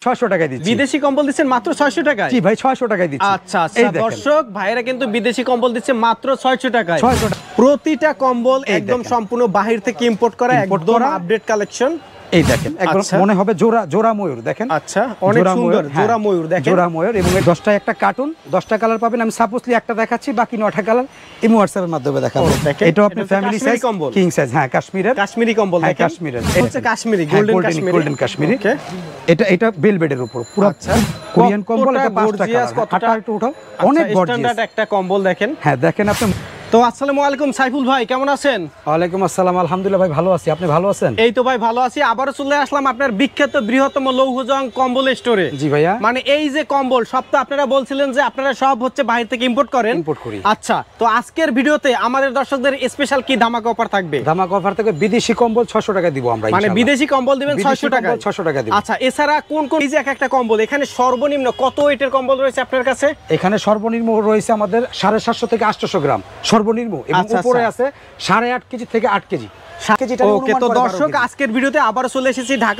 600 টাকায় দিচ্ছি। বিদেশি কম্বল দিচ্ছেন মাত্র 600 টাকায়? জি ভাই 600 টাকায় দিচ্ছি। আচ্ছা আচ্ছা দর্শক ভাইরা কিন্তু বিদেশি কম্বল দিচ্ছে মাত্র 600 টাকায়। প্রতিটা কম্বল একদম সম্পূর্ণ বাহির থেকে ইম্পোর্ট করা, একদম আপডেট কালেকশন। এই দেখেন একদম মনে হবে জোড়া ময়ূর দেখেন। আচ্ছা অনেক সুন্দর জোড়া ময়ূর দেখেন। জোড়া ময়ূর এবং 10টা একটা কার্টুন 10টা কালার পাবেন। আমি সাপোজলি একটা দেখাচ্ছি, বাকি 9টা কালার এই WhatsApp এর মাধ্যমে দেখাবো। এটা আপনি ফ্যামিলি সাইজ কম্বল কিং সাইজ। হ্যাঁ কাশ্মীরি কম্বল দেখেন। কাশ্মীরের হচ্ছে কাশ্মীরি গোল্ডেন কাশ্মীরি। এটা বেলভেটের উপর পুরো কোরিয়ান কম্বল। এটা 5টা কালার। কতটা একটু উঠাও, অনেক গর্জিয়াস স্ট্যান্ডার্ড একটা কম্বল দেখেন। হ্যাঁ দেখেন আপনি। তো আসসালামু আলাইকুম সাইফুল ভাই, কেমন আছেন? ওয়ালাইকুম আসসালাম, আলহামদুলিল্লাহ ভাই ভালো আছি। আপনি ভালো আছেন? এই তো ভাই ভালো আছি। আবারো চলে আসলাম আপনার বিখ্যাত বৃহত্তম লৌহজং কম্বল স্টোরে। জি ভাইয়া। মানে এই যে কম্বল সব তো আপনারা বলছিলেন যে আপনারা সব হচ্ছে বাইরে থেকে ইম্পোর্ট করেন। ইম্পোর্ট করি। আচ্ছা, তো আজকের ভিডিওতে আমাদের দর্শকদের স্পেশাল কি ধামাকা অফার থাকবে? ধামাকা অফার থেকে বিদেশি কম্বল 600 টাকা দিব আমরা। মানে বিদেশি কম্বল দিবেন 600 টাকা? 600 টাকা দিব। আচ্ছা, এছাড়া কোন কোন এই যে একটা কম্বল, এখানে সর্বনিম্ন কত ওয়েটের কম্বল রয়েছে আপনার কাছে? এখানে সর্বনিম্ন রয়েছে আমাদের 750 থেকে 800 গ্রাম সর্বনিম্ন, এবং উপরে আছে 8.5 কেজি থেকে 8 কেজি। ওকে, তো দর্শক আজকের ভিডিওতে আবারো চলে এসেছি ঢাকা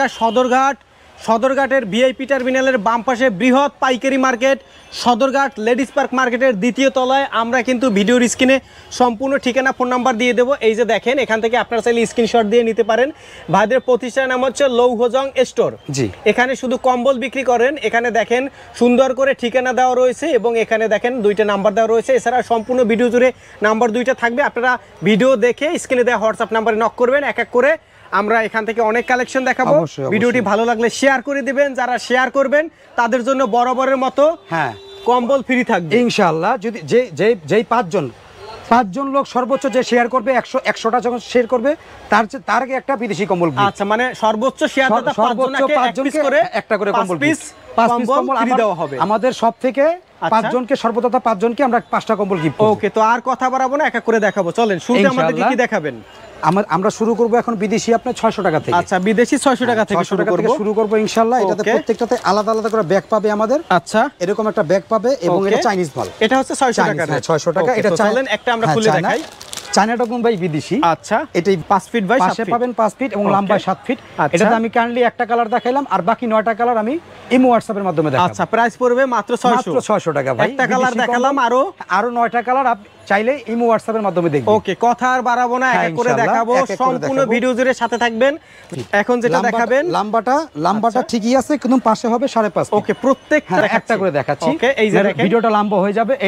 সদরঘাটের ভিআইপি টার্মিনালের বাম পাশে বৃহৎ পাইকারি মার্কেট সদরঘাট লেডিস পার্ক মার্কেটের দ্বিতীয় তলায়। আমরা কিন্তু ভিডিওর স্ক্রিনে সম্পূর্ণ ঠিকানা ফোন নাম্বার দিয়ে দেবো। এই যে দেখেন, এখান থেকে আপনারা চাইলে স্ক্রিনশট দিয়ে নিতে পারেন। ভাইদের প্রতিষ্ঠানের নাম হচ্ছে লৌহজং স্টোর। জি, এখানে শুধু কম্বল বিক্রি করেন। এখানে দেখেন সুন্দর করে ঠিকানা দেওয়া রয়েছে এবং এখানে দেখেন 2টা নাম্বার দেওয়া রয়েছে। এছাড়া সম্পূর্ণ ভিডিও জুড়ে নাম্বার 2টা থাকবে। আপনারা ভিডিও দেখে স্ক্রিনে দেওয়া হোয়াটসঅ্যাপ নাম্বারে নক করবেন। এক এক করে আমরা এখান থেকে অনেক কালেকশন দেখাবো। ভিডিওটি ভালো লাগলে শেয়ার করে দিবেন। যারা শেয়ার করবেন তাদের জন্য বরাবরের মতো কম্বল ফ্রি থাকবে ইনশাআল্লাহ। যদি যেই পাঁচজন লোক সর্বোচ্চ যে শেয়ার করবে 100টা যখন শেয়ার করবে তার আগে একটা বিদেশি কম্বল। আচ্ছা, মানে সর্বোচ্চ শেয়ারদাতা 5জনকে করে একটা করে কম্বল ফ্রি দেওয়া হবে। আমাদের সব থেকে 5জনকে সর্বদাতা 5জনকে আমরা 5টা কম্বল গিফট করব। ওকে, তো আর কথা বাড়াবো না, এক এক করে দেখাবো। চলেন শুরুতে আমাদের কি দেখাবেন? আমরা শুরু করব এখন বিদেশি আপনার 600 টাকা থেকে। আচ্ছা, বিদেশি 600 টাকা থেকে শুরু করব ইনশাআল্লাহ। এটাতে প্রত্যেকটাতে আলাদা আলাদা করে ব্যাগ পাবে আমাদের। আচ্ছা, এরকম একটা ব্যাগ পাবে এবং এটা চাইনিজ মাল। এটা হচ্ছে 600 টাকা। হ্যাঁ 600 টাকা। এটা চলেন একটা আমরা খুলে দেখাই। চায়নাটা কোন ভাই বিদেশি। আচ্ছা, এটাই 5 ফিট বাই 7 ফিট পাবেন, 5 ফিট এবং লম্বায় 7 ফিট। এটাতে আমি কাইন্ডলি একটা কালার দেখাইলাম, আর বাকি 9টা কালার আমি ইমো WhatsApp এর মাধ্যমে দেখাবো। আচ্ছা, প্রাইস পড়বে মাত্র 600 টাকা ভাই। একটা কালার দেখালাম, আরো 9টা কালার চাইলে ইমো WhatsApp এর মাধ্যমে দেখবেন। ওকে, কথা আর বাড়াবো না, এক এক করে দেখাবো। সম্পূর্ণ ভিডিও জুড়ে সাথে থাকবেন। এখন যেটা দেখাবেন লম্বাটা ঠিকই আছে, কিন্তু পাশে হবে 5.5 ফিট। ওকে, প্রত্যেকটা একটা করে দেখাচ্ছি। ওকে, এই যে ভিডিওটা লম্বা হয়ে যাবে।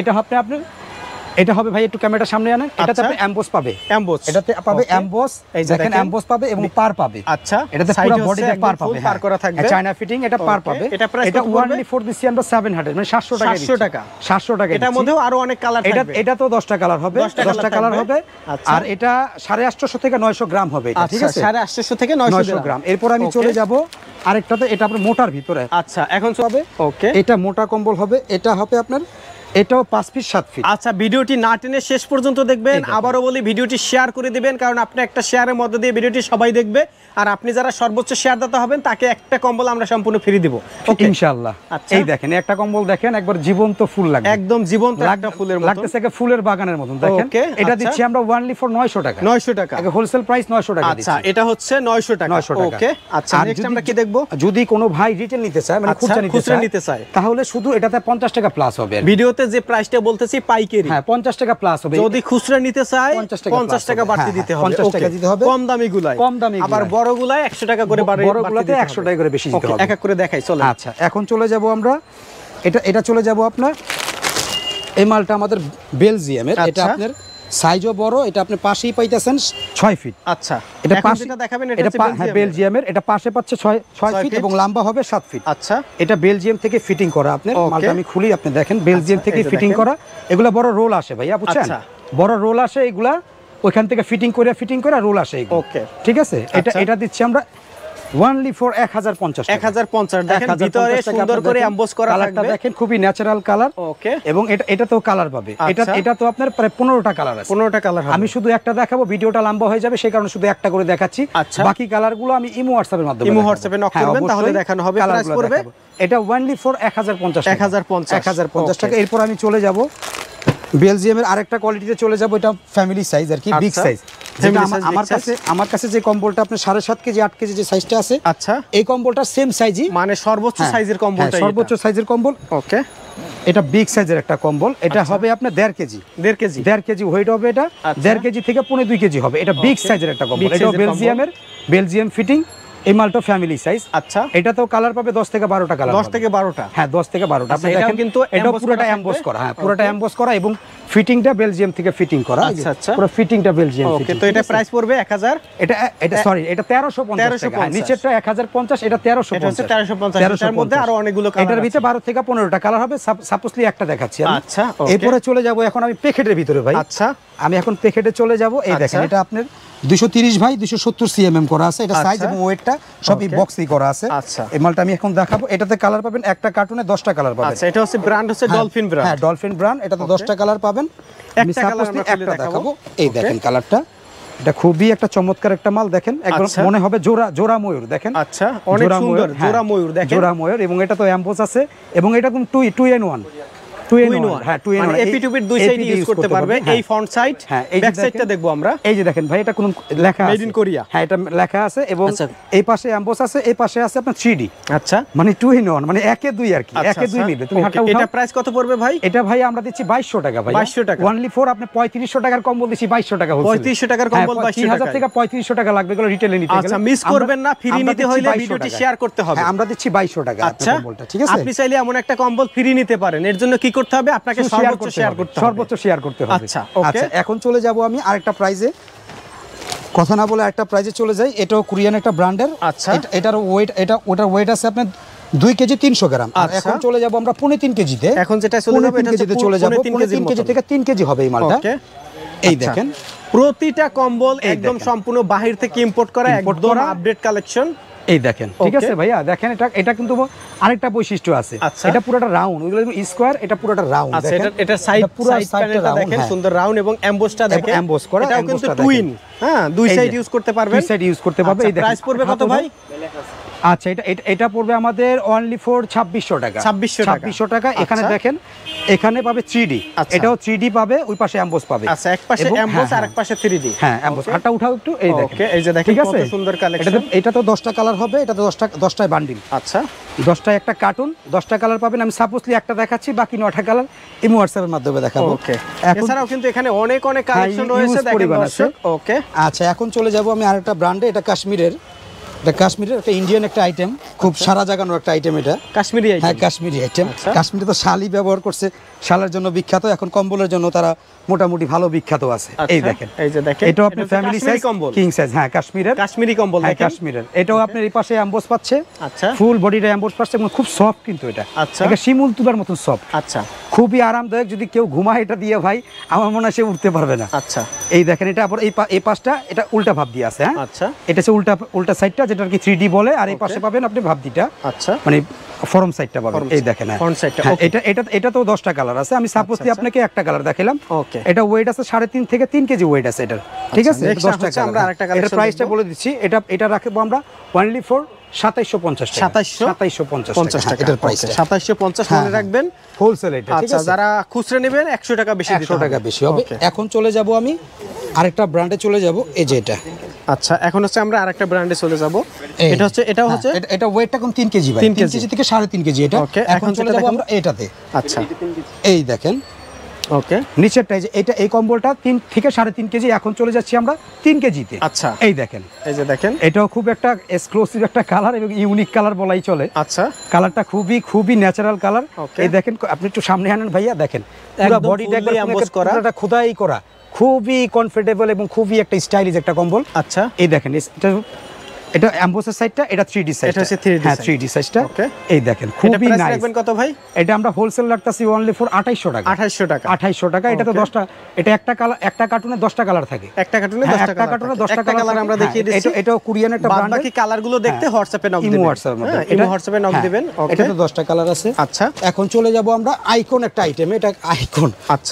এটা হবে ভাই, একটু ক্যামেরাটা সামনে আনেন। এটাতে আপনি এমবস পাবে, এটাতে পাবে এমবস। এই যে দেখেন এমবস পাবে এবং পার পাবে। আচ্ছা, এটাতে পুরো বডিতে পার পাবে, পার করা থাকবে। চায়না ফিটিং, এটা পার পাবে। এটা ওনলি ফর দিছি আমরা 700, মানে 700 টাকা। 700 টাকা। এটার মধ্যেও আরো অনেক কালার থাকবে। এটা তো 10টা কালার হবে, 10টা কালার হবে। আর এটা 850 থেকে 900 গ্রাম হবে। এটা ঠিক আছে, 850 থেকে 900 গ্রাম। এরপর আমি চলে যাব আরেকটাতে, এটা আপনার মোটার ভিতরে। আচ্ছা, এখন হবে। ওকে, এটা মোটা কম্বল হবে। এটা হবে আপনার, এটাও 5 ফিট 7 ফিট। আচ্ছা, ভিডিওটি না টেনে শেষ পর্যন্ত দেখবেন। আবারও বলি, ভিডিওটি শেয়ার করে দিবেন, কারণ আপনি একটা শেয়ারের মধ্যে দিয়ে ভিডিওটি সবাই দেখবে। আর আপনি যারা সর্বোচ্চ শেয়ারদাতা হবেন তাকে একটা কম্বল আমরা সম্পূর্ণ ফ্রি দেব ইনশাআল্লাহ। এই দেখেন একটা কম্বল দেখেন, একবার জীবন্ত ফুল লাগে, একদম জীবন্ত একটা ফুলের মতো লাগতেছে, একটা ফুলের বাগানের মতন দেখেন। এটা দিচ্ছি আমরা ওনলি ফর 900 টাকা। 900 টাকা আগে হোলসেল প্রাইস 900 টাকা দিচ্ছি। আচ্ছা, এটা হচ্ছে 900 টাকা। ওকে, আচ্ছা নেক্সট আমরা কি দেখব? যদি কোনো ভাই রিটেল নিতে চায়, মানে খুচরা নিতে চায়, তাহলে শুধু এটাতে 50 টাকা প্লাস হবে। ভিডিওতে যে প্রাইসটা বলতেছি পাইকারি, হ্যাঁ 50 টাকা প্লাস হবে। যদি খুচরা নিতে চায় 50 টাকা বাড়তি দিতে হবে। 50 টাকা দিতে হবে। কম দামি গুলাই, আবার বড় গুলাই 100 টাকা করে বাড়তি, বড়গুলোতে 100 টাকা করে বেশি দিতে হবে। এক এক করে দেখাই চলে। আচ্ছা, এখন চলে যাব আমরা, এটা চলে যাব আপনার, এই মালটা আমাদের বেলজিয়ামের। এটা আপনার সাইজও বড়, এটা আপনি পাশেই পাইতেছেন 6 ফিট। আচ্ছা, এটা পাশে দেখাবেন, এটা বেলজিয়ামের। এটা পাশে পাচ্ছে 6 ফিট এবং লম্বা হবে 7 ফিট। আচ্ছা, এটা বেলজিয়াম থেকে ফিটিং করা। আপনার মালটা আমি খুলি, আপনি দেখেন বেলজিয়াম থেকে ফিটিং করা। এগুলা বড় রোল আসে ভাইয়া, বুঝছেন? বড় রোল আসে, এগুলা ওইখান থেকে ফিটিং করে রোল আসে। ওকে, ঠিক আছে। এটা দিচ্ছি আমরা ওনলি ফর 1050 দেখেন ভিতরে সুন্দর করে এমবস করা থাকবে। দেখেন খুবই ন্যাচারাল কালার। ওকে, এবং এটা তো কালার পাবে। এটা তো আপনার প্রায় 15টা কালার আছে। 15টা কালার হবে। আমি শুধু একটা দেখাবো, ভিডিওটা লম্বা হয়ে যাবে, সেই কারণে শুধু একটা করে দেখাচ্ছি। বাকি কালারগুলো আমি ইমো WhatsApp এর মাধ্যমে, ইমো WhatsApp এ নক করবেন, তাহলে দেখানো হবে। প্রাইস পড়বে এটা ওনলি ফর 1050 টাকা। এরপর আমি চলে যাব বেলজিয়ামের আরেকটা কোয়ালিটিতে চলে যাব। এটা ফ্যামিলি সাইজ আর কি, বিগ সাইজ। যেটা আমার কাছে যে কম্বলটা আপনার 7.5 কেজি 8 কেজি যে সাইজটা আছে, আচ্ছা, এই কম্বলটা সেম সাইজই, মানে সর্বোচ্চ সাইজের কম্বলটা, সর্বোচ্চ সাইজের কম্বল। ওকে, এটা বিগ সাইজের একটা কম্বল। এটা হবে আপনার 1.5 কেজি, 1.5 কেজি ওয়েট হবে। এটা 1.5 কেজি থেকে 2.5 কেজি হবে। এটা বিগ সাইজের একটা কম্বল। এটা বেলজিয়াম ফিটিং, এই মালটা ফ্যামিলি সাইজ। আচ্ছা, এটা তো কালার পাবে 10 থেকে 12টা কালার। 10 থেকে 12টা, হ্যাঁ 10 থেকে 12টা। আপনি দেখেন কিন্তু এটা পুরোটা এমবস করা, হ্যাঁ পুরোটা এমবস করা, এবং ফিটিংটা বেলজিয়াম থেকে ফিটিং করা। আচ্ছা আচ্ছা, পুরো ফিটিংটা বেলজিয়াম। ওকে, তো এটা প্রাইস পড়বে 1000। এটা সরি, এটা 1350 টাকা। নিচেরটা 1050, এটা 1350। এটা হচ্ছে 1350 এর মধ্যে আরো অনেকগুলো কালার। এটার ভিতরে 12 থেকে 15টা কালার হবে। সাপোজলি একটা দেখাচ্ছি আমি। আচ্ছা, এরপরে চলে যাব এখন আমি প্যাকেটের ভিতরে ভাই। আচ্ছা, আমি এখন প্যাকেটে চলে যাব। এই দেখেন, এটা আপনার 230 বাই 270 সিএমএম করা আছে। এটা সাইজ এবং ওয়েটটা সব এই বক্সেই করা আছে। আচ্ছা, এই মালটা আমি এখন দেখাবো। এটাতে কালার পাবেন, একটা কার্টুনে 10টা কালার পাবেন। আচ্ছা, এটা হচ্ছে ব্র্যান্ড হচ্ছে ডলফিন ব্র্যান্ড। হ্যাঁ, ডলফিন ব্র্যান্ড। এটাতে 10টা কালার পাবেন। আমি সাপোজলি একটা দেখাবো। এই দেখেন কালারটা, এটা খুবই একটা চমৎকার একটা মাল। দেখেন একদম মনে হবে জোড়া ময়ূর। দেখেন, আচ্ছা, অনেক সুন্দর জোড়া ময়ূর। দেখেন জোড়া ময়ূর, এবং এটা তো এমবোস আছে, এবং এটা কোন 2 in 1। হ্যাঁ, 2 in 1, এপি টু বিট দুই সাইড ইউজ করতে পারবে। এই ফ্রন্ট সাইড, হ্যাঁ ব্যাক সাইডটা দেখবো আমরা। এই যে দেখেন ভাই, এটা কোন লেখা আছে মেড ইন কোরিয়া। হ্যাঁ, এটা লেখা আছে, এবং এই পাশে এমবোস আছে, এই পাশে আছে আপনার 3D। আচ্ছা, মানে 2 in 1, মানে একে দুই আর কি, একে দুই মিলে। তুমি হাতটা উঠাও। এটা প্রাইস কত পড়বে ভাই? এটা ভাই আমরা দিচ্ছি 2200 টাকা ভাই। 2200 টাকা অনলি ফর। আপনি 3500 টাকার কম্বল দিচ্ছি 2200 টাকা হোলসেল। 3500 টাকার কম্বল 2200 টাকা। 3000 থেকে 3500 টাকা লাগবে এগুলো রিটেলে নিতে গেলে। আচ্ছা, মিস করবেন না, ফ্রি নিতে হলে ভিডিওটি শেয়ার করতে হবে। আমরা দিচ্ছি 2200 টাকা আপনার কম্বলটা, ঠিক আছে? আপনি চাইলে এমন একটা কম্বল ফ্রি নিতে পারেন। এর জন্য কি করতে হবে? আপনাকে সর্বোচ্চ শেয়ার করতে হবে। আচ্ছা, ওকে, এখন চলে যাব আমি আরেকটা প্রাইজে। কথা না বলে একটা প্রাইজে চলে যাই। এটাও কোরিয়ান একটা ব্র্যান্ডের। আচ্ছা, এটার ওয়েট, ওটার ওয়েট আছে আপনার 2 কেজি 300 গ্রাম। আর এখন চলে যাব আমরা 3.5 কেজিতে। এখন যেটা চলে যাবে এটা কেজিতে চলে যাব। 3 কেজি থেকে 3 কেজি হবে এই মালটা। এই দেখেন, প্রতিটা কম্বল একদম সম্পূর্ণ বাহির থেকে ইম্পোর্ট করা, একদম আপডেট কালেকশন। এই দেখেন, ঠিক আছে ভাইয়া? দেখেন, এটা কিন্তু আরেকটা বৈশিষ্ট্য আছে। এটা পুরোটা রাউন্ড, ওইগুলো স্কয়ার, এটা পুরোটা রাউন্ড। আচ্ছা, এটা সাইড পুরো সাইডটা দেখেন সুন্দর রাউন্ড, এবং এমবোসটা দেখেন, এমবোস করা। এটাও কিন্তু টুইন, হ্যাঁ দুই সাইড ইউজ করতে পারবেন। দুই সাইড ইউজ করতে পারবে। এই দেখেন, প্রাইস পড়বে কত ভাই? আচ্ছা, এটা পড়বে আমাদের অনলি ফর 2600 টাকা। 2600 টাকা। এখানে দেখেন, এখানে পাবে 3D, এটাও 3D পাবে, ওই পাশে এমবোস পাবে। আচ্ছা, এক পাশে এমবোস আর এক পাশে 3D। হ্যাঁ, এমবোস। হাতটা উঠাও একটু। এই দেখেন, ওকে, এই যে দেখেন কত সুন্দর কালেকশন। এটা তো 10টা কালার হবে। এটা তো 10টায় বান্ডিল। আচ্ছা, 10টায় একটা কার্টুন, 10টা কালার পাবেন। আমি সাপোজলি একটা দেখাচ্ছি, বাকি 9টা কালার এই হোয়াটসঅ্যাপের মাধ্যমে দেখাবো। ওকে, এছাড়াও কিন্তু এখানে অনেক কালেকশন রয়েছে, দেখেন দর্শক। ওকে, আচ্ছা, এখন চলে যাব আমি আরেকটা ব্র্যান্ডে। এটা কাশ্মীরের, এটা কাশ্মীরের একটা ইন্ডিয়ান একটা আইটেম, খুব সারা জাগানোর একটা আইটেম। এটা কাশ্মীরি আইটেম। হ্যাঁ, কাশ্মীরি আইটেম। কাশ্মীরে তো শালি ব্যবহার করছে, শালের জন্য বিখ্যাত। এখন কম্বলের জন্য তারা মোটামুটি ভালো বিখ্যাত আছে। এই দেখেন, এই যে দেখেন, এটা আপনি ফ্যামিলি সাইজ কম্বল, কিং সাইজ। হ্যাঁ, কাশ্মীরি কম্বল। হ্যাঁ, কাশ্মীরের। এটাও আপনার এই পাশে এমবোস পাচ্ছে। আচ্ছা, ফুল বডিটা এমবোস পাচ্ছে, এবং খুব সফট কিন্তু এটা। আচ্ছা, এটা শিমুল তুলার মতন সফট। আচ্ছা, খুবই আরামদায়ক। যদি কেউ ঘুমায় এটা দিয়ে ভাই, আমার মনে হয় সে উঠতে পারবে না। আচ্ছা, এই দেখেন, এটা আবার এই পাশটা এটা উল্টা ভাব দিয়ে আছে। হ্যাঁ, আচ্ছা, এটা হচ্ছে উল্টা সাইডটা, যেটা আর কি 3D বলে। আর এই পাশে পাবেন আপনি ভাব দিটা। আচ্ছা, মানে ফরম সাইডটা পাবেন। এই দেখেন, ফ্রন্ট সাইডটা। এটা তো 10টা কালার আছে। আমি সাপোজলি আপনাকে একটা কালার দেখাইলাম। ওকে, এটা ওয়েট আছে 3.5 থেকে 3 কেজি ওয়েট আছে এটার, ঠিক আছে? 10টা কালার। আমরা আরেকটা কালার, এর প্রাইসটা বলে দিচ্ছি। এটা রাখবো আমরা অনলি ফর 2750 টাকা। 2750 টাকা এটার প্রাইস। 2750 মনে রাখবেন, হোলসেল এটা, ঠিক আছে? আচ্ছা, যারা খুচরা নেবেন 100 টাকা বেশি দিতে হবে। 100 টাকা বেশি হবে। এখন চলে যাব আমি আরেকটা ব্র্যান্ডে চলে যাব। এই যে এটা। আচ্ছা, এখন হচ্ছে আমরা আরেকটা ব্র্যান্ডে চলে যাব। এটা হচ্ছে এটা ওয়েটটা কোন 3 কেজি ভাই। 3 কেজি থেকে 3.5 কেজি এটা। এখন চলে যাব আমরা এটাতে। আচ্ছা, এই দেখেন, ওকে, নিচেরটা এটা, এই কম্বলটা 3 থেকে 3.5 কেজি। এখন চলে যাচ্ছি আমরা 3 কেজিতে। আচ্ছা, এই দেখেন, এই যে দেখেন, এটাও খুব একটা এক্সক্লুসিভ একটা কালার, এবং ইউনিক কালার বলাই চলে। আচ্ছা, কালারটা খুবই ন্যাচারাল কালার। এই দেখেন, আপনি একটু সামনে আনেন ভাইয়া। দেখেন, পুরো বডিটা একদম এমবোস করা, এটা খোদাই করা, খুবই কমফোর্টেবল এবং খুবই একটা স্টাইলিশ একটা কম্বল। আচ্ছা, এই দেখেন, এটা এমবোসের সাইডটা, এটা 3D সাইজ। এটা হচ্ছে 3D, হ্যাঁ 3D সাইজটা। ওকে, এই দেখেন, খুবই নাইস। রাখবেন কত ভাই? এটা আমরা হোলসেল রাখতাছি অনলি ফর 2800 টাকা। 2800 টাকা। এটা তো 10টা, এটা একটা কালার, একটা কার্টুনে 10টা কালার থাকে। একটা কার্টুনে 10টা কালার আমরা দেখিয়ে দিচ্ছি। এটাও কোরিয়ান একটা ব্র্যান্ড। বাকি কালারগুলো দেখতে হোয়াটসঅ্যাপে নক দিবেন। এটা হোয়াটসঅ্যাপে নক দিবেন। ওকে, এটা তো 10টা কালার আছে। আচ্ছা, এখন চলে যাব আমরা আইকন একটা আইটেম। এটা আইকন। আচ্ছা,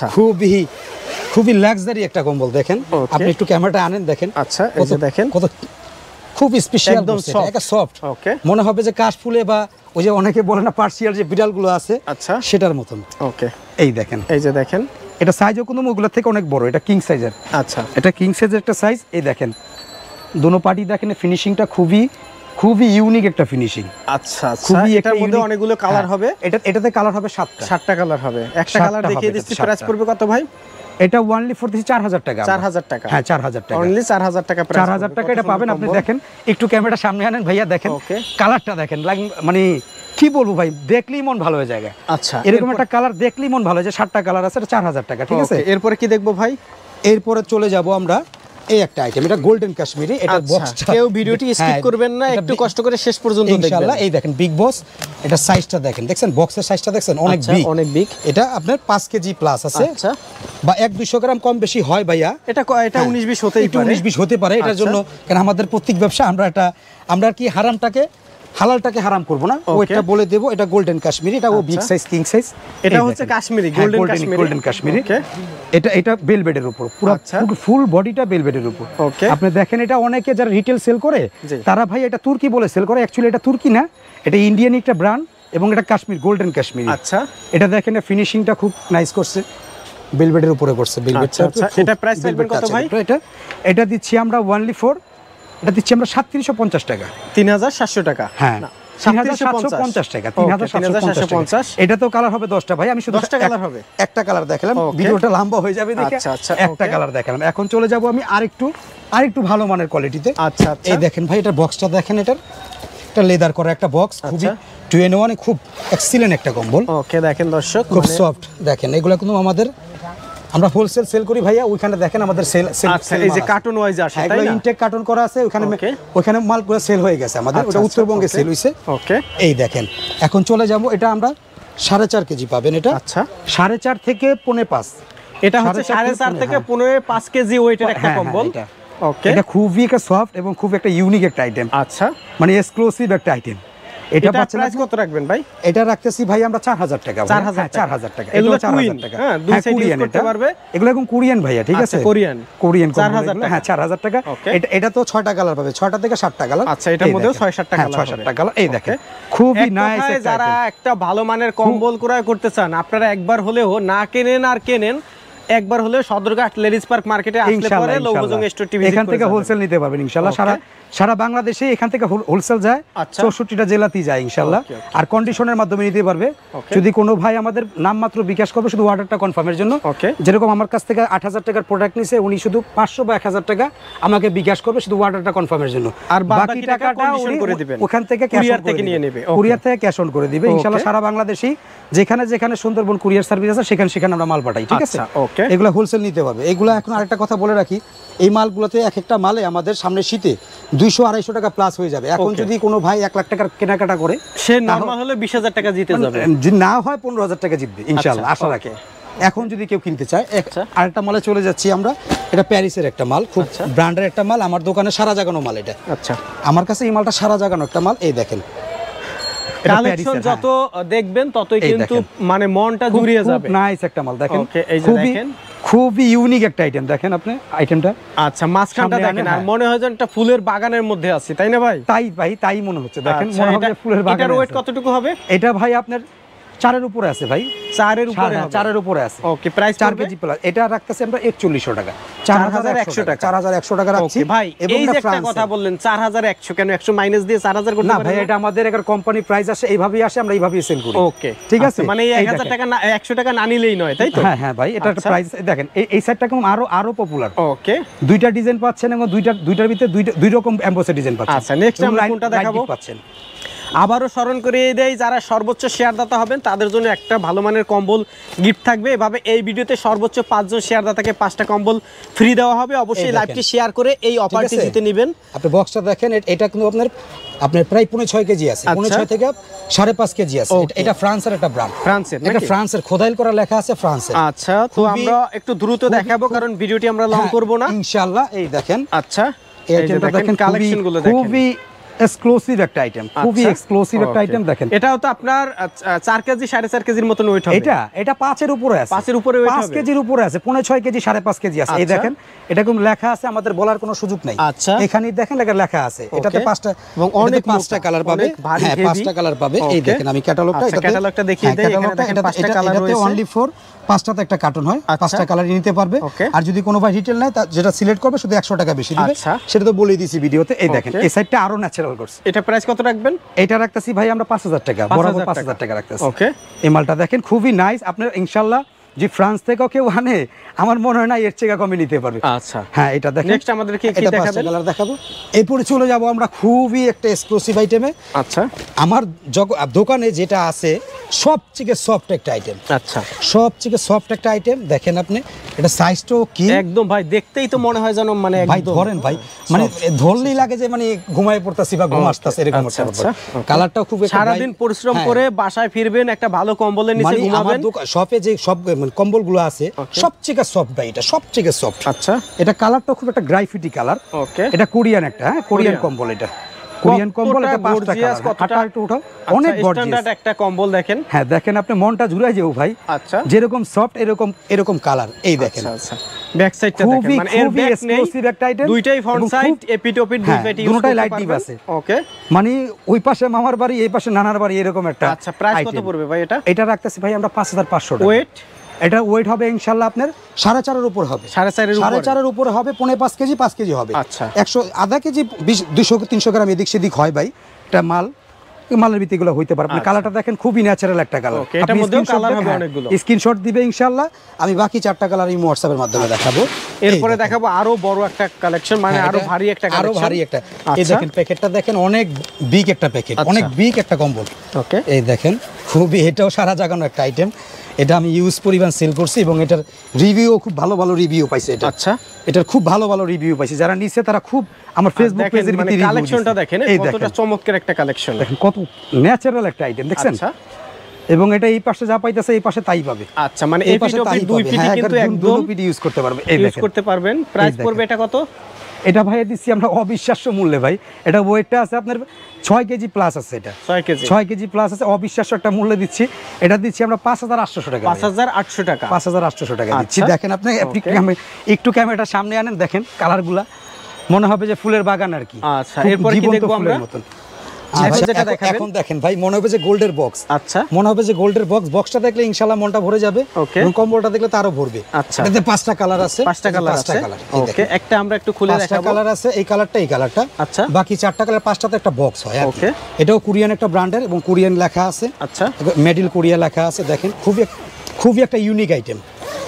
খুবই লাক্সারি একটা কম্বল। দেখেন, আপনি একটু ক্যামেরাটা আনেন, দেখেন। আচ্ছা, এই যে দেখেন, কত খুব স্পেশাল, একদম সফট। ওকে, মনে হবে যে কাশফুলে, বা ওই যে অনেকে বলে না পার্সিয়াল যে বিড়ালগুলো আছে, আচ্ছা, সেটার মতন। ওকে, এই দেখেন, এই যে দেখেন, এটা সাইজও কিন্তু ওগুলোর থেকে অনেক বড়, এটা কিং সাইজের। আচ্ছা, এটা কিং সাইজের একটা সাইজ। এই দেখেন দোনো পার্টি দেখেন ফিনিশিংটা খুবই ইউনিক একটা ফিনিশিং। আচ্ছা আচ্ছা, এটার মধ্যে অনেকগুলো কালার হবে। এটাতে কালার হবে 7টা কালার হবে। একটা কালার দেখিয়ে দিচ্ছি, প্রাইস পড়বে কত ভাই? এটা ওনলি ফর দিছি 4000 টাকা। 4000 টাকা, হ্যাঁ 4000 টাকা, অনলি 4000 টাকা প্রাইস। 4000 টাকা এটা পাবেন। আপনি দেখেন একটু ক্যামেরাটা সামনে আনেন ভাইয়া, দেখেন কালারটা দেখেন, মানে কি বলবো ভাই, দেখলেই মন ভালো হয়ে যায়। আচ্ছা, এরকম একটা কালার দেখলেই মন ভালো হয় যে 7টা কালার আছে, এটা 4000 টাকা। ঠিক আছে, এরপরে কি দেখবো ভাই? এরপরে চলে যাব আমরা এই একটা আইটেম, এটা গোল্ডেন কাশ্মীরি। এটা বক্সটা কেউ ভিডিওটি স্কিপ করবেন না, একটু কষ্ট করে শেষ পর্যন্ত দেখবেন ইনশাআল্লাহ। এই দেখেন বিগ বস, এটা সাইজটা দেখেন, দেখছেন বক্সের সাইজটা দেখছেন, অনেক বিগ। এটা আপনার 5 কেজি প্লাস আছে। আচ্ছা, বা 1-200 গ্রাম কম বেশি হয় ভাইয়া। এটা 19-20 হতেই পারে, 19-20 হতে পারে। এটার জন্য কারণ আমাদের প্রত্যেক ব্যবসা আমরা কি হালালটাকে হারাম করব না, ওইটা বলে দেব। এটা গোল্ডেন কাশ্মীরি, এটা ও বিগ সাইজ কিং সাইজ। এটা হচ্ছে কাশ্মীরি, গোল্ডেন কাশ্মীরি। এটা বেলভেটের উপর, পুরো ফুল বডিটা বেলভেটের উপর। আপনি দেখেন এটা অনেকে যারা রিটেল সেল করে তারা ভাই এটা তুর্কি বলে সেল করে, অ্যাকচুয়ালি এটা তুর্কি না, এটা ইন্ডিয়ান একটা ব্র্যান্ড এবং এটা কাশ্মীর, গোল্ডেন কাশ্মীরি। আচ্ছা, এটা দেখেন ফিনিশিংটা খুব নাইস করছে, বেলভেটের উপরে করছে। বেলভেটটা এটা প্রাইস বলবেন কত ভাই? এটা দিচ্ছি আমরা ওনলি ফর, এটা দিচ্ছি আমরা 3750 টাকা। 3700 টাকা, হ্যাঁ 3750 টাকা, 3750। এটা তো কালার হবে 10টা ভাই, আমি শুধু 10টা কালার হবে। একটা কালার দেখালাম, ভিডিওটা লম্বা হয়ে যাবে দেখে। আচ্ছা, একটা কালার দেখালাম। এখন চলে যাব আমি আরেকটু ভালো মানের কোয়ালিটিতে। আচ্ছা, এই দেখেন ভাই, এটা বক্সটা দেখেন, এটা লেদার করা একটা বক্স, খুবই 2-in-1, খুব এক্সিলেন্ট একটা কম্বল। ওকে, দেখেন দর্শক, খুব সফট। দেখেন এগুলো কিন্তু আমরা হোলসেল সেল করি ভাইয়া, ওইখানে দেখেন আমাদের সেল। আচ্ছা, এই যে কার্টন ওয়াইজ আসে, তাই না? ইনটেক কার্টন করা আছে, ওখানে মালগুলো সেল হয়ে গেছে আমাদের, ওটা উত্তরবঙ্গে সেল হইছে। ওকে, এই দেখেন এখন চলে যাব, এটা আমরা 4.5 কেজি পাবেন। এটা আচ্ছা 4.5 থেকে 4.5, এটা হচ্ছে 4.5 থেকে 5 কেজি ওয়েটের একটা কম্বল। ওকে, এটা খুবই একটা সফট এবং খুব একটা ইউনিক একটা আইটেম। আচ্ছা, মানে এক্সক্লুসিভ একটা আইটেম। এটা প্রাইস কত রাখবেন ভাই? এটা রাখতেছি ভাই আমরা 4000 টাকা। 4000 টাকা, এগুলো 4000 টাকা। হ্যাঁ, দুই সাইড ইউজ করতে পারবে। এগুলো এখন কোরিয়ান ভাইয়া, ঠিক আছে, কোরিয়ান 4000 টাকা। হ্যাঁ 4000 টাকা। এটা তো 6টা কালার পাবে, 6টা থেকে 7টা কালার। আচ্ছা, এটার মধ্যেও 6-7টা কালার হবে। 6-7টা কালার। এই দেখেন খুবই নাইস। যারা একটা ভালো মানের কম্বল ক্রয় করতে চান, আপনারা একবার হলেও না কেনেন আর কেনেন, একবার হলেও সদরঘাট লেডিস পার্ক মার্কেটে আসলে পরে লৌহজং স্টোর টিভি এখান থেকে হোলসেল নিতে পারবেন ইনশাআল্লাহ। সারা বাংলাদেশে এখান থেকে হোলসেল যায়, 64টা জেলাতেই যায় ইনশাআল্লাহ। আর কন্ডিশনের মাধ্যমে নিতে পারবে। যদি কোনো ভাই আমাদের নাম মাত্র বিকাশ করবে শুধু অর্ডারটা কনফার্মের জন্য, যেরকম আমার কাছ থেকে 8000 টাকার প্রোডাক্ট নিছে, উনি শুধু 500 বা 1000 টাকা আমাকে বিকাশ করবে শুধু অর্ডারটা কনফার্মের জন্য, আর বাকি টাকাটা কন্ডিশন করে দিবেন, ওখান থেকে কুরিয়ার থেকে নিয়ে নেবে, কুরিয়ার থেকে ক্যাশ অন করে দিবে ইনশাআল্লাহ। সারা বাংলাদেশে যেখানে সুন্দরবন কুরিয়ার সার্ভিস আছে সেখানে আমরা মাল পাঠাই, ঠিক আছে। এগুলো হোলসেল নিতে পারবে। এগুলো এখন আরেকটা কথা বলে রাখি, এই মালগুলোতে এক একটা মালে আমাদের সামনে শীতে 200-250 টাকা প্লাস হয়ে যাবে। এখন যদি কোনো ভাই 1 লাখ টাকার কেনাকাটা করে, সে নরমাল হলে 20000 টাকা জিতে যাবে, যদি না হয় 15000 টাকা জিতবে ইনশাআল্লাহ, আশা রাখে। এখন যদি কেউ কিনতে চায়, আরেকটা মালে চলে যাচ্ছি আমরা। এটা প্যারিসের একটা মাল, খুব ব্র্যান্ডের একটা মাল, আমার দোকানে সারা জাগানো মাল। এটা আচ্ছা, আমার কাছে এই মালটা সারা জাগানো একটা মাল। এই দেখেন কালেকশন যত দেখবেন ততই কিন্তু মানে মনটা জুড়িয়ে যাবে। নাইস একটা মাল দেখেন, খুবই ইউনিক একটা আইটেম। দেখেন আপনি আইটেমটা, আচ্ছা মাঝখানটা দেখেন, আর মনে হয় যেন একটা ফুলের বাগানের মধ্যে আছি, তাই না ভাই? তাই মনে হচ্ছে। দেখেন মনে হয় ফুলের বাগান। এটার ওয়েট কতটুকু হবে? এটা ভাই আপনার 4 এর উপরে আছে ভাই, 4 এর উপরে আছে। Okay, price 4 KG plus. এটা রাখতেছি আমরা 4100 টাকা, 4100 টাকা, 4100 টাকা রাখছি ভাই। এই যে একটা কথা বললেন 4100, কেন 100 মাইনাস দিয়ে 4000 করতে পারেন না ভাই? এটা আমাদের একটা কোম্পানি প্রাইস আসে, এইভাবেই আসে, আমরা এইভাবেই সেল করি। ওকে, ঠিক আছে, মানে 1000 টাকা না 100 টাকা না নিলেই নয়, তাই তো? হ্যাঁ ভাই, এটা একটা প্রাইস। দেখেন এই সাইডটা কেমন আরো পপুলার। ওকে, দুইটা ডিজাইন পাচ্ছেন এবং দুইটার ভিতরে দুই রকম এমবোসের ডিজাইন পাচ্ছেন। আচ্ছা, নেক্সট আমরা কোনটা দেখাবো পাচ্ছেন? আবারও স্মরণ করিয়ে দেই, যারা সর্বোচ্চ শেয়ারদাতা হবেন তাদের জন্য একটা ভালো মানের কম্বল গিফট থাকবে। এভাবে এই ভিডিওতে সর্বোচ্চ 5 জন শেয়ারদাতাকে 5টা কম্বল ফ্রি দেওয়া হবে। অবশ্যই লাইভটি শেয়ার করে এই অফারটি জিতে নেবেন। আপনি বক্সটা দেখেন, এটা কিন্তু আপনার প্রায় 6.5 কেজি আছে, 6.5 থেকে 5.5 কেজি আছে। এটা ফ্রান্সের একটা ব্র্যান্ড, এটা ফ্রান্সের খোদাই করা লেখা আছে ফ্রান্সের। আচ্ছা, তো আমরা একটু দ্রুত দেখাবো কারণ ভিডিওটি আমরা লং করব না ইনশাআল্লাহ। এই দেখেন, আচ্ছা এই দেখেন কালেকশনগুলো দেখেন, খুবই এক্সক্লুসিভ একটা আইটেম, খুবই এক্সক্লুসিভ একটা আইটেম। দেখেন এটাও তো আপনার 4 কেজি 4.5 কেজির মতন ওয়েট হবে। এটা 5 এর উপরে আছে, 5 এর উপরে ওয়েট হবে, 5 কেজির উপরে আছে, 6.5 কেজি 5.5 কেজি আছে। এই দেখেন, এটা কোন লেখা আছে, আমাদের বলার কোনো সুযোগ নাই। আচ্ছা, এখানেই দেখেন লেখা আছে। এটাতে 5টা এবং অনেক 5টা কালার পাবে। হ্যাঁ, 5টা কালার পাবে। এই দেখেন, আমি ক্যাটালগটা দেখিয়ে দেই। এখানে দেখেন 5টা কালার রয়েছে। অনলি ফর পাঁচটাতে একটা কার্টন হয়, পাঁচটা কালারই নিতে পারবে। আর যদি কোনো ভাই রিটেল নেয় যেটা সিলেক্ট করবে শুধু 100 টাকা বেশি দিবে, সেটা তো বলেই দিছি ভিডিওতে। এই দেখেন এই সাইডটা আরো ন্যাচারাল করছে। এটা প্রাইস কত রাখবেন? এটা রাখতেছি ভাই আমরা 5000 টাকা, বরাবর 5000 টাকা রাখতেছি। ওকে, এই মালটা দেখেন খুবই নাইস। আপনার ইনশাআল্লাহ যে ফ্রান্স থেকে কেউ আনে আমার মনে হয় না এর চেয়ে কমে নিতে পারবে। আচ্ছা হ্যাঁ, এটা দেখেন। নেক্সট আমাদেরকে কি দেখাবেন? কালার দেখাবো। এরপরে চলে যাব আমরা খুবই একটা এক্সক্লুসিভ আইটেমে। আচ্ছা, আমার দোকানে যেটা আছে সবথেকে সফট একটা আইটেম। আচ্ছা, সবথেকে সফট একটা আইটেম দেখেন আপনি। এটা সাইজটাও কি একদম ভাই দেখতেই তো মনে হয় যেন মানে ভাই ধরেন ভাই মানে ধরলেই লাগে যে মানে ঘুমায় পড়তাছি বা ঘুম আসতাছে এরকম একটা ব্যাপার। কালারটাও খুব সারা দিন পরিশ্রম করে বাসায় ফিরবেন, একটা ভালো কম্বলের নিচে ঘুমাবেন। শপে যে সব কম্বলগুলো আছে সবথেকে সফট ভাই, এটা সবথেকে সফট। আচ্ছা, এটা কালারটাও খুব একটা গ্রাফিটি কালার। ওকে, এটা কোরিয়ান একটা, হ্যাঁ কোরিয়ান কম্বল। এটা কোরিয়ান কম্বল, এটা 5 টাকা। কাটা একটু উঠাও, অনেক গর্জিয়াস স্ট্যান্ডার্ড একটা কম্বল দেখেন। হ্যাঁ দেখেন আপনি মনটা জুড়ায় যাও ভাই। আচ্ছা, যেরকম সফট এরকম কালার। এই দেখেন। আচ্ছা, ব্যাক সাইডটা দেখেন, মানে এর ব্যাক নেই, একটা আইটেম। দুইটাই ফ্রন্ট সাইড, এপিটোপিট দুই সাইড ইউজ দুটোটাই করতে লাইট পারবেন। ডিপ আছে। ওকে, মানে ওই পাশে মামার বাড়ি, এই পাশে নানার বাড়ি, এরকম একটা। আচ্ছা, প্রাইস কত পড়বে ভাই এটা? এটা রাখতেছি ভাই আমরা 5500 টাকা। ওয়েট, এটা ওয়েট হবে ইনশাআল্লাহ আপনার 4.5 এর উপর হবে। 4.5 এর উপর হবে, 5.5 কেজি 5 কেজি হবে। আচ্ছা, 100 আধা কেজি 200-300 গ্রাম এদিক সেদিক হয় ভাই। এটা মালের ভিত্তিগুলো হইতে পারে। আপনি কালারটা দেখেন খুবই ন্যাচারাল একটা কালার। এটার মধ্যেও কালার হবে অনেকগুলো। স্ক্রিনশট দিবে ইনশাআল্লাহ। আমি বাকি 4টা কালার এই WhatsApp এর মাধ্যমে দেখাবো। এরপরে দেখাবো আরো বড় একটা কালেকশন, মানে আরো ভারী একটা কালেকশন। আরো ভারী একটা। এই দেখেন প্যাকেটটা দেখেন, অনেক বিগ একটা প্যাকেট, অনেক বিগ একটা কম্বল। ওকে, এই দেখেন খুবই, এটাও সারা জাগানো একটা আইটেম। এটা আমি ইউজ পরিমাণ সেল করছি এবং এটার রিভিউ খুব ভালো রিভিউ পাইছে। এটা আচ্ছা, এটার খুব ভালো রিভিউ পাইছে। যারা নিছে তারা খুব আমার ফেসবুক পেজের ভিতরে কালেকশনটা দেখেন, কতটা চমৎকার একটা কালেকশন। দেখেন কত ন্যাচারাল একটা আইটেম দেখছেন। আচ্ছা, এবং এটা এই পাশে যা পাইতেছে এই পাশে তাই পাবে। আচ্ছা, মানে এই পাশে দুই পিটি কিন্তু একদম পিটি ইউজ করতে পারবে। এই ইউজ করতে পারবেন। প্রাইস পড়বে এটা কত? এটা ভাই দিচ্ছি আমরা অবিশ্বাস্য মূল্যে ভাই। এটা ওয়েটটা আছে আপনার 6 কেজি প্লাস আছে। এটা 6 কেজি প্লাস আছে, অবিশ্বাস্য একটা মূল্যে দিচ্ছি। এটা দিচ্ছি আমরা 5800 টাকা। 5800 টাকা, 5800 টাকা দিচ্ছি। দেখেন আপনি একটু ক্যামেরাটা সামনে আনেন, দেখেন কালারগুলা মনে হবে যে ফুলের বাগান আর কি। আচ্ছা, এরপর কি দেখব আমরা? এখন দেখেন ভাই মনে হবে যে গোল্ডের বক্স। আচ্ছা, মনে হবে যে গোল্ডের বক্স। বক্সটা দেখলে ইনশাআল্লাহ মনটা ভরে যাবে এবং কম্বলটা দেখলে তো আরো ভরবে। আচ্ছা, এতে 5টা কালার আছে। 5টা কালার আছে। ওকে, একটা আমরা একটু খুলে দেখাবো। 5টা কালার আছে, এই কালারটা, এই কালারটা। আচ্ছা, বাকি 4টা কালার, 5টাতে একটা বক্স হয়। ওকে, এটাও কোরিয়ান একটা ব্র্যান্ডের এবং কোরিয়ান লেখা আছে। আচ্ছা, মেডিল কোরিয়া লেখা আছে। দেখেন খুবই একটা ইউনিক আইটেম,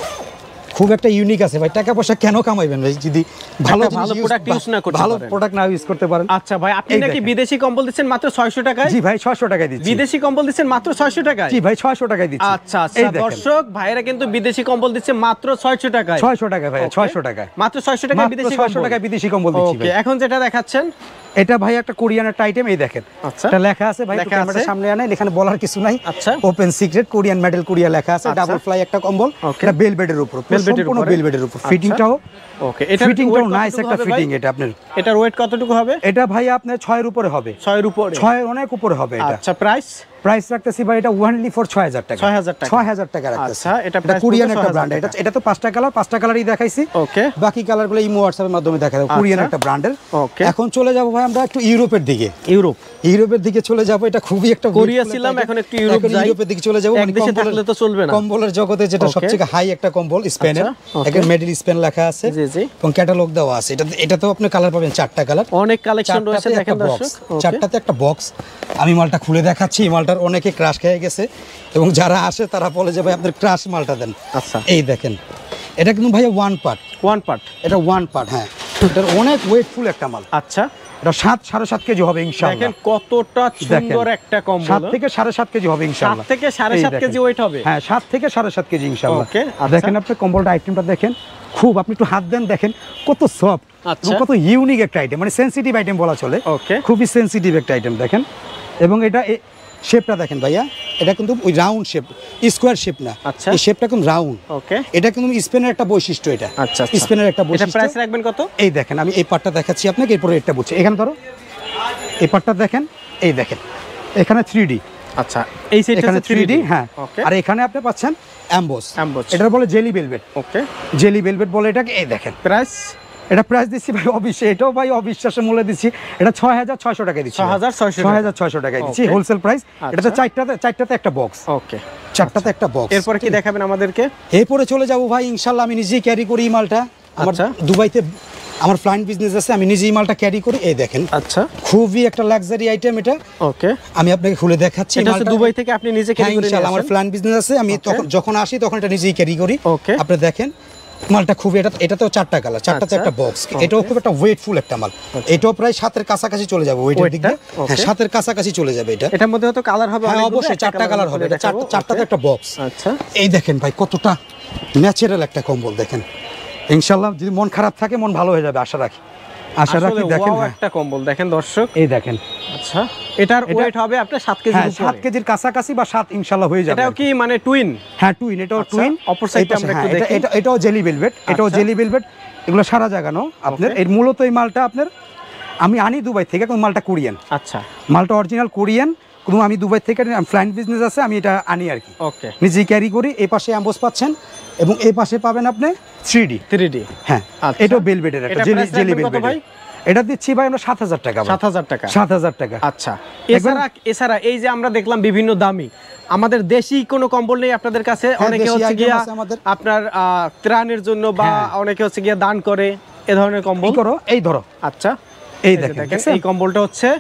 খুব একটা ইউনিক আছে ভাই। টাকা পয়সা কেন কামাইবেন ভাই যদি ভালো প্রোডাক্ট ইউজ না করতে পারেন, ভালো প্রোডাক্ট না ইউজ করতে পারেন। আচ্ছা ভাই, আপনি নাকি বিদেশি কম্বল দিচ্ছেন মাত্র 600 টাকায়? জি ভাই 600 টাকায় দিচ্ছি। বিদেশি কম্বল দিচ্ছেন মাত্র 600 টাকায়? জি ভাই 600 টাকায় দিচ্ছি। আচ্ছা আচ্ছা, দর্শক ভাইরা কিন্তু বিদেশি কম্বল দিচ্ছে মাত্র 600 টাকায়। 600 টাকা ভাই, 600 টাকায়, মাত্র 600 টাকায় বিদেশি কম্বল। 600 টাকায় বিদেশি কম্বল দিচ্ছি ভাই। ওকে, এখন যেটা দেখাচ্ছেন এটা ভাই একটা কোরিয়ান একটা আইটেম। এই দেখেন এটা লেখা আছে ভাই, ক্যামেরার সামনে আনেন, এখানে বলার কিছু নাই। আচ্ছা, open secret Korean medal Korea লেখা আছে। ডাবল ফ্লাই একটা কম্বল, এটা বেলভেটের উপর, সম্পূর্ণ বেলভেটের উপর। ফিটিংটাও ওকে, এটা ফিটিংটাও নাইস একটা ফিটিং। এটা আপনার এটার ওয়েট কতটুকু হবে? এটা ভাই আপনার 6 এর উপরে হবে। 6 এর উপরে, 6 এর অনেক উপরে হবে এটা। আচ্ছা, প্রাইস রাখতেছি ভাই এটা ওনলি ফর 6000 টাকা। 6000 টাকা রাখতেছি। আচ্ছা, এটা কোরিয়ান একটা ব্র্যান্ড। এটা তো 5টা কালার, 5টা কালারই দেখাইছি। ওকে, বাকি কালারগুলো এই WhatsApp এর মাধ্যমে দেখা যাবে। কোরিয়ান একটা ব্র্যান্ডের। ওকে, এখন চলে যাব ভাই আমরা একটু ইউরোপের দিকে। ইউরোপের দিকে চলে যাব। এটা খুবই একটা কোরিয়া ছিলাম, এখন একটু ইউরোপের দিকে চলে যাব। এক দেশে থাকলে তো চলবে না। কম্বলের জগতে যেটা সবথেকে হাই একটা কম্বল, স্পেনের। এখানে মেডেল স্পেন লেখা আছে। জি জি, এবং ক্যাটালগ দেওয়া আছে। এটাতেও আপনি কালার পাবেন 4টা কালার। অনেক কালেকশন রয়েছে দেখেন দর্শক। 4টাতে একটা বক্স। আমি মালটা খুলে দেখাচ্ছি। এই মালটার অনেকে ক্রাশ খেয়ে গেছে এবং যারা আসে তারা বলে যে ভাই আপনার ক্রাশ মালটা দেন। আচ্ছা, এই দেখেন এটা কিন্তু ভাই ওয়ান পার্ট। এটা ওয়ান পার্ট। হ্যাঁ, এটা অনেক ওয়েটফুল একটা মাল। আচ্ছা, এটা 7.5 কেজি হবে ইনশাআল্লাহ। দেখেন কতটা সুন্দর একটা কম্বল। 7 থেকে 7.5 কেজি হবে ইনশাআল্লাহ। 7 থেকে 7.5 কেজি ওয়েট হবে। হ্যাঁ, 7 থেকে 7.5 কেজি ইনশাআল্লাহ। ওকে, দেখেন আপনি কম্বলটা আইটেমটা দেখেন, খুব আপনি একটু হাত দেন, দেখেন কত সফট, কত ইউনিক একটা আইটেম, মানে সেনসিটিভ আইটেম বলা চলে। ওকে, খুবই সেনসিটিভ একটা আইটেম দেখেন। এবং এটা শেপটা দেখেন ভাইয়া, এটা কিন্তু ওই রাউন্ড শেপ, স্কোয়ার শেপ না। এই শেপটা কিন্তু রাউন্ড। ওকে, এটা কিন্তু স্পেনের একটা বৈশিষ্ট্য। এটা আচ্ছা, স্পেনের একটা বৈশিষ্ট্য। এটা প্রাইস রাখবেন কত? এই দেখেন আমি এই পার্টটা দেখাচ্ছি আপনাকে, এরপর এটা বুঝছি। এখানে ধরো এই পার্টটা দেখেন, এই দেখেন এখানে 3D। আচ্ছা, এই সাইডটা এখানে 3D। হ্যাঁ, আর এখানে আপনি পাচ্ছেন এমবস। এটা বলে jelly velvet. Okay, jelly velvet বলে এটাকে। এই দেখেন এটা প্রাইস দিচ্ছি ভাই এটাও ভাই অবিশ্বাস্য মূল্যে দিচ্ছি। এটা 6600 টাকায় দিচ্ছি। 6600 টাকায় দিচ্ছি হোলসেল প্রাইস। এটাতে চারটাতে একটা বক্স। ওকে, চারটাতে একটা বক্স। এরপর কি দেখাবেন আমাদেরকে? এরপরে চলে যাব ভাই, ইনশাআল্লাহ আমি নিজেই ক্যারি করি এই মালটা। আমার দুবাইতে আমার ফ্লাইট বিজনেস আছে, আমি নিজেই মালটা ক্যারি করি। এই দেখেন, আচ্ছা, খুবই একটা লাক্সারি আইটেম এটা। ওকে, আমি আপনাকে খুলে দেখাচ্ছি। এটা হচ্ছে দুবাই থেকে আপনি নিজে ক্যারি করে? ইনশাআল্লাহ আমার ফ্লাইট বিজনেস আছে, আমি যখন আসি তখন এটা নিজেই ক্যারি করি। ওকে, আপনি দেখেন মালটা খুবই, এটাতেও চারটা কালার, চারটাতে একটা বক্স। এটাও খুব একটা ওয়েটফুল একটা মাল। এটাও প্রায় 7 এর কাছাকাছি চলে যাবে ওয়েটের দিক দিয়ে। হ্যাঁ, 7 এর কাছাকাছি চলে যাবে এটা। এটার মধ্যে তো কালার হবে? হ্যাঁ অবশ্যই, চারটা কালার হবে। এটা চারটাতে একটা বক্স। আচ্ছা, এই দেখেন ভাই কতটা ন্যাচারাল একটা কম্বল। দেখেন ইনশাআল্লাহ যদি মন খারাপ থাকে মন ভালো হয়ে যাবে, আশা রাখি। দেখেন একটা কম্বল দেখেন দর্শক, এই দেখেন। আচ্ছা, এটার ওয়েট হবে আপনার 7 কেজি? হ্যাঁ 7 কেজির কাছাকাছি বা 7 ইনশাআল্লাহ হয়ে যাবে। এটাও কি মানে টুইন? হ্যাঁ টুইন, এটাও টুইন। অপর সাইডে আমরা একটু দেখি। এটাও জেলি ভেলভেট, এটাও জেলি ভেলভেট। এগুলো সারা জায়গানো আপনার। এর মূলত এই মালটা আপনার আমি আনি দুবাই থেকে, কোন মালটা কোরিয়ান। আচ্ছা, মালটা অরিজিনাল কোরিয়ান, কিন্তু আমি দুবাই থেকে ফ্লাইট বিজনেস আছে, আমি এটা আনি আর কি। ওকে, নিজেই ক্যারি করি। এই পাশে অ্যাম্বোস পাচ্ছেন এবং এই পাশে পাবেন আপনি 3D। হ্যাঁ, এটাও ভেলভেটের একটা জেলি ভেলভেট। এটা দিচ্ছি ভাই আমরা 7000 টাকা। 7000 টাকা? 7000 টাকা। আচ্ছা, এছাড়া এই যে আমরা দেখলাম বিভিন্ন দামি, আমাদের দেশি কোনো কম্বল নেই আপনাদের কাছে? অনেকে হচ্ছে গিয়া আপনার ত্রাণের জন্য বা অনেকে হচ্ছে গিয়া দান করে, এই ধরনের কম্বল করো। এই ধরো, আচ্ছা, এই দেখেন এই কম্বলটা হচ্ছে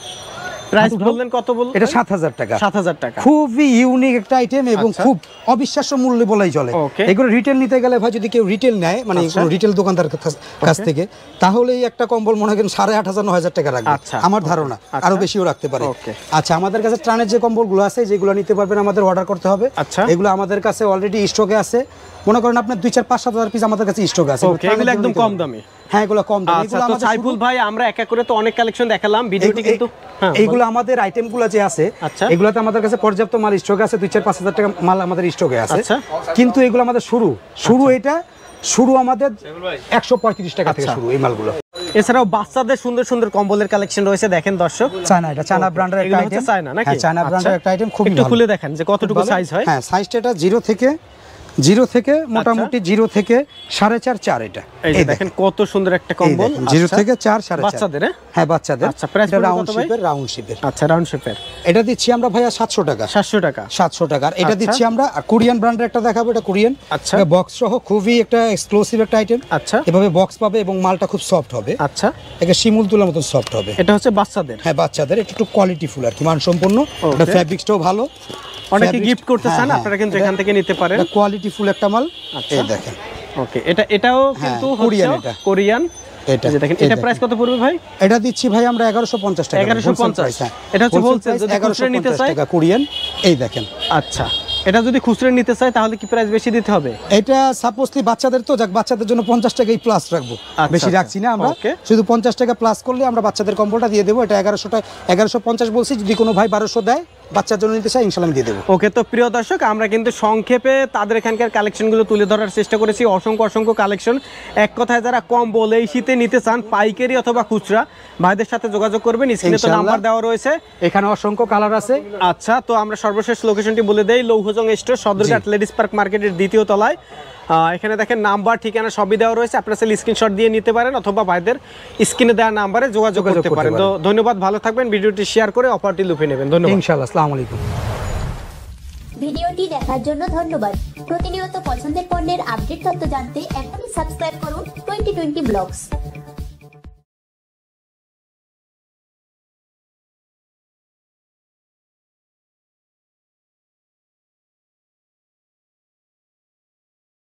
প্রাইস বললেন কত? বললেন এটা 7000 টাকা। 7000 টাকা, খুবই ইউনিক একটা আইটেম এবং খুব অবিশ্বাস্য মূল্য বলাই চলে। এগুলো রিটেল নিতে গেলে ভাই, যদি কেউ রিটেল নেয় মানে কোনো রিটেল দোকানদার কাছ থেকে, তাহলে এই একটা কম্বল মনে করেন 8500 9000 টাকা রাখবে আমার ধারণা, আরো বেশিও রাখতে পারে। আচ্ছা, আমাদের কাছে ত্রাণের যে কম্বলগুলো আছে যেগুলো নিতে পারবেন, আমাদের অর্ডার করতে হবে। এগুলো আমাদের কাছে অলরেডি স্টকে আছে। মনে করেন আপনার 2-4-5-7 পিস আমাদের কাছে স্টকে আছে। এগুলো একদম কম দামি? হ্যাঁ, এগুলো কম দামি। এগুলো আমাদের সাইফুল ভাই, আমরা এক এক করে তো অনেক কালেকশন দেখালাম ভিডিওটি, কিন্তু এইগুলো আমাদের আইটেমগুলো যে আছে এগুলোতে আমাদের কাছে পর্যাপ্ত মাল স্টকে আছে। 2-4-5 টাকা মাল আমাদের স্টকে আছে। কিন্তু এগুলো আমাদের এটা শুরু আমাদের 135 টাকা থেকে শুরু এই মালগুলো। এছাড়াও বাচ্চাদের সুন্দর সুন্দর কম্বলের কালেকশন রয়েছে দেখেন দর্শক। চায়না, এটা চায়না ব্র্যান্ডের একটা আইটেম। চায়না নাকি? হ্যাঁ, চায়না ব্র্যান্ডের একটা আইটেম। খুব একটু খুলে দেখেন যে কতটুকু সাইজ হয়। হ্যাঁ, সাইজটা এটা 0 থেকে মোটামুটি 0 থেকে 4.5 এটা। এই দেখেন কত সুন্দর একটা কম্বল। 0 থেকে 4 4.5 বাচ্চাদের? হ্যাঁ বাচ্চাদের। আচ্ছা, প্রাইস রাউন্ড শেপের। আচ্ছা, রাউন্ড শেপের। এটা দিচ্ছি আমরা ভাইয়া 700 টাকা। 700 টাকা? 700 টাকা। এটা দিচ্ছি আমরা কোরিয়ান ব্র্যান্ডের একটা দেখাবো, এটা কোরিয়ান। আচ্ছা, বক্স সহ খুবই একটা এক্সক্লুসিভ একটা আইটেম। আচ্ছা, এভাবে বক্স পাবে এবং মালটা খুব সফট হবে। আচ্ছা, এটা শিমুল তুলার মতো সফট হবে। এটা হচ্ছে বাচ্চাদের? হ্যাঁ বাচ্চাদের। একটু কোয়ালিটি ফুল আর কি, মানসম্পন্ন। এটা ফ্যাব্রিক্সটাও ভালো, অনেকে গিফট করতে চান, আপনারা কিন্তু এখান থেকে নিতে পারেন। এটা কোয়ালিটি ফুল একটা মাল। এই দেখেন। ওকে, এটাও কিন্তু কোরিয়ান। এটা দেখেন, এটা প্রাইস কত পড়বে ভাই? এটা দিচ্ছি ভাই আমরা 1150 টাকা। 1150? এটা হচ্ছে হোলসেল, যদি খুচরা নিতে চাই টাকা কোরিয়ান। এই দেখেন। আচ্ছা, এটা যদি খুচরা নিতে চাই তাহলে কি প্রাইস বেশি দিতে হবে? এটা সাপোজলি বাচ্চাদের তো, যাক বাচ্চাদের জন্য 50 টাকাই প্লাস রাখবো, বেশি রাখছি না আমরা। শুধু 50 টাকা প্লাস করলে আমরা বাচ্চাদের কম্বলটা দিয়ে দেবো। এটা 1100 টাকা, 1150 বলছি। যদি কোনো ভাই 1200 দেয় বাচ্চার জন্য নিতে চাই, ইনশাআল্লাহ দিয়ে দেবো। ওকে, তো প্রিয় দর্শক, আমরা কিন্তু সংক্ষেপে তাদের এখানকার কালেকশনগুলো তুলে ধরার চেষ্টা করেছি। অসংখ্য কালেকশন। এক কথায় যারা কম্বল এই শীতে নিতে চান, পাইকারি অথবা খুচরা, ভাইদের সাথে যোগাযোগ করবেন। স্ক্রিনে তো নাম্বার দেওয়া রয়েছে, এখানে অসংখ্য কালার আছে। আচ্ছা, তো আমরা সর্বশেষ লোকেশনটি বলে দেই। Lohajang store, Sadarghat ladies park মার্কেটের 2য় তলায়। এখানে দেখেন নাম্বার ঠিকানা সবই দেওয়া রয়েছে, আপনারা স্ক্রিনশট দিয়ে নিতে পারেন অথবা ভাইদের স্ক্রিনে দেওয়া নাম্বারে যোগাযোগ করতে পারেন। তো ধন্যবাদ, ভালো থাকবেন। ভিডিওটি শেয়ার করে অফারটি লুফে নেবেন। ধন্যবাদ ইনশাআল্লাহ। আসসালামু আলাইকুম। ভিডিওটি দেখার জন্য ধন্যবাদ। প্রতিনিয়ত পছন্দের পণ্যের আপডেট তথ্য জানতে এখনই সাবস্ক্রাইব করুন 2020 ব্লগস।